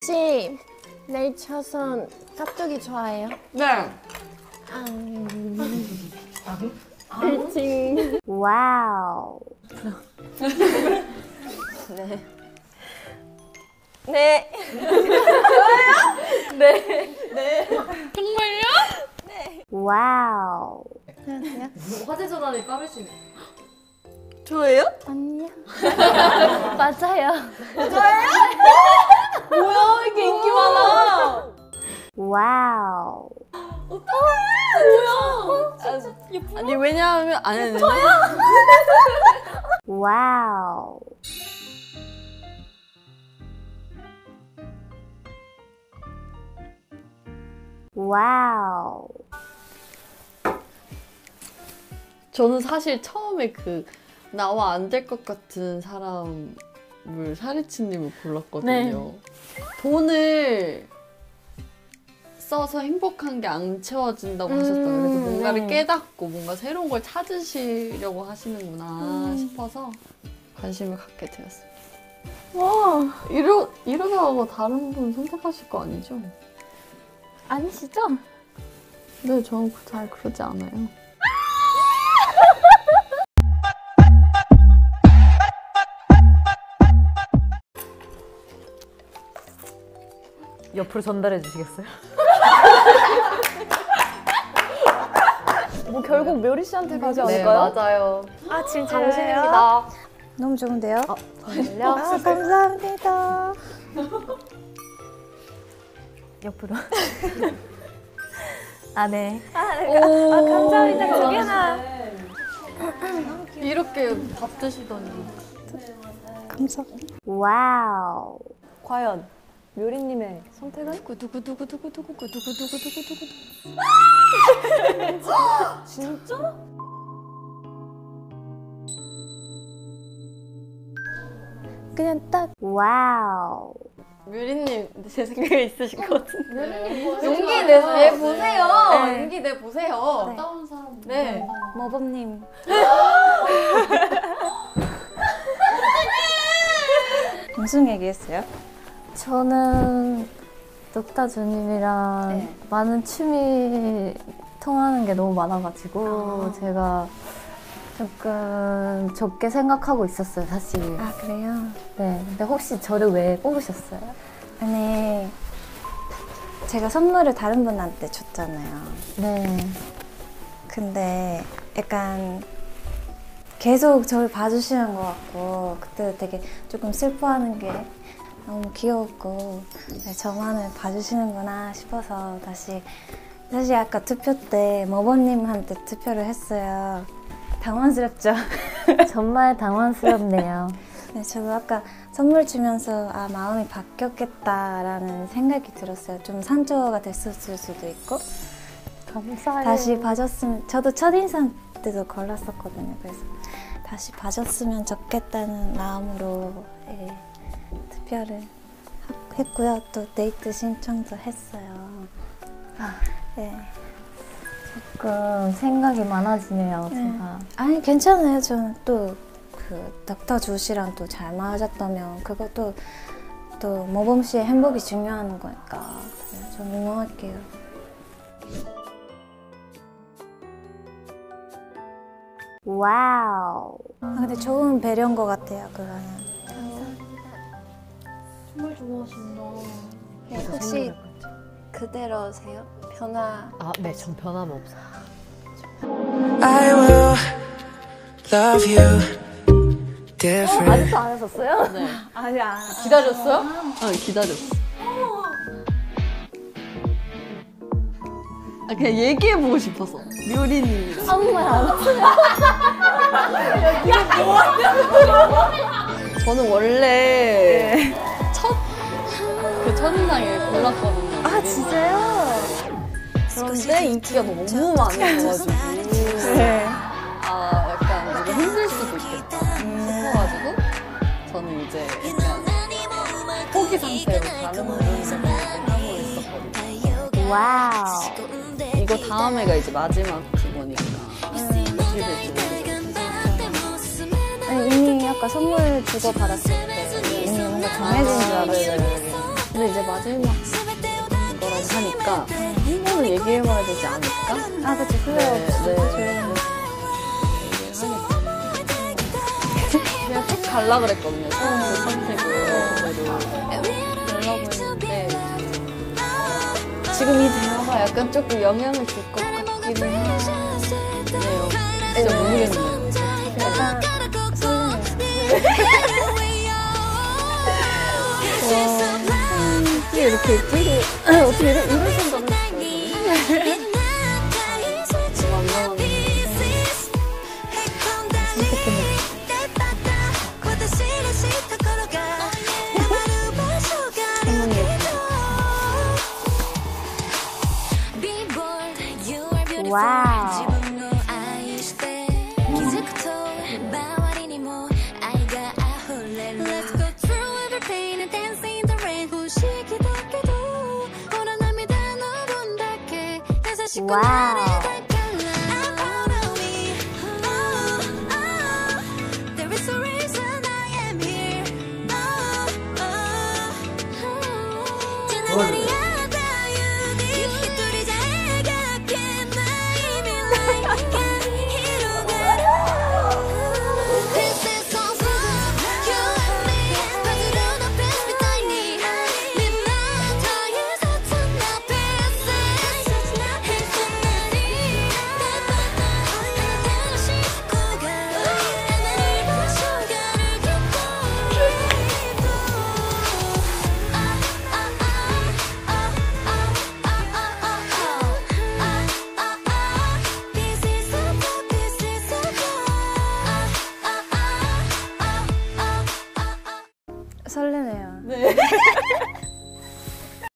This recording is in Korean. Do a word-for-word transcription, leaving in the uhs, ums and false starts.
혹시 내일 쳐선 깍두기 좋아해요? 네. 일칭. 와우. 네. 네. 네. 네. 정말요? 네. 와우. 안녕하세요. 화제 전환을 까매시네. 저예요? 아니요. 맞아요. 저예요? 뭐야, 이렇게 인기 많아. 와우. 뭐야? 진짜 예쁘다. 아니 왜냐하면 아니 저요? 와우. 와우. 저는 사실 처음에 그 나와 안 될 것 같은 사람을 사리치님을 골랐거든요. 네. 돈을 써서 행복한 게 안 채워진다고 음, 하셨다. 그래서 뭔가를 네. 깨닫고 뭔가 새로운 걸 찾으시려고 하시는구나 음. 싶어서 관심을 갖게 되었습니다. 와, 이러, 이러다가 다른 분 선택하실 거 아니죠? 아니시죠? 네, 저는 잘 그러지 않아요. 옆으로 전달해 주시겠어요? 뭐 결국 묘리 씨한테 가지 네, 않을까요? 맞아요. 아, 지금 당신입니다. 너무 좋은데요? 아, 정말요? 아, 감사합니다. 옆으로. 아, 네. 아, 네. 아, 아, 감사합니다. 두 개나. 이렇게 밥 드시더니. 감사합니다. 와우. 과연 묘리님의 선택은? 두구두구두구두구두구두구두구두구두구. 진짜? 그냥 딱. 와우. 묘리님 제 생각에 있으실 것 같은데. 용기 내, 내 보세요. 네. 용기 내 보세요. 네. 따운 사람. 네. 모범님. 무슨 얘기했어요? 저는 녹다주님이랑 네. 많은 취미 통하는 게 너무 많아가지고 아. 제가 조금 적게 생각하고 있었어요, 사실. 아, 그래요? 네, 근데 혹시 저를 왜 뽑으셨어요? 아니, 제가 선물을 다른 분한테 줬잖아요. 네. 근데 약간 계속 저를 봐주시는 것 같고 그때 되게 조금 슬퍼하는 게 너무 귀여웠고 네, 저만을 봐주시는구나 싶어서 다시 사실 아까 투표 때 머버님한테 투표를 했어요. 당황스럽죠? 정말 당황스럽네요. 네, 저도 아까 선물 주면서 아 마음이 바뀌었겠다라는 생각이 들었어요. 좀 상처가 됐었을 수도 있고 감사해요. 다시 봐줬으면 저도 첫인상 때도 골랐었거든요. 그래서 다시 봐줬으면 좋겠다는 마음으로 예, 투표를 했고요. 또 데이트 신청도 했어요. 아, 예. 조금 생각이 많아지네요, 네. 제가. 아니 괜찮아요. 저는 또 그 닥터 주씨랑 또 잘 맞았다면 그것도 또 모범 씨의 행복이 중요한 거니까 네, 전 응원할게요. 와우. 아, 근데 좋은 배려인 것 같아요. 그거는. 정말 좋아하신다. 네, 혹시 그대로세요? 변화. 아, 네, 전 변함 없어요. I will love you different. 아직도 안 하셨어요? 네. 아니 안. 기다렸어요? 아, 기다렸어. 아, 그냥 얘기해보고 싶어서. 묘리님. 아무 말 안 했어요. 저는 원래 첫, 그 첫인상에 골랐거든요. 아 진짜요? 그런데 인기가 너무 많아가지고. 네. 아, 약간 이거 힘들 수도 있겠다 싶어가지고 저는 이제 약간 포기 상태로 다른 분을 하고 있었거든요. 와우. 이거 다음에가 이제 마지막 그거니까 어떻게 될지 모르겠어요. 아니 이미 아까 선물 주고 받았을 때 이미 뭔가 정해진 줄 알았어요. 근데 이제 마지막 거라고 하니까 한 번은 얘기해봐야 되지 않을까? 아 그치 그거 네, 네. 조용히 그냥 쭉 갈라 그랬거든요. 처음에 선택을 가려고 했는데 지금 이 대화가 약간 조금 영향을 줄 것 같기는 해요. 진짜 모르겠네요. 약간 설레네요. 어떻게 이렇게 되게 어떻게 이런, 이런 생각을 했어요. 와우. 와우. 설레네요. 네.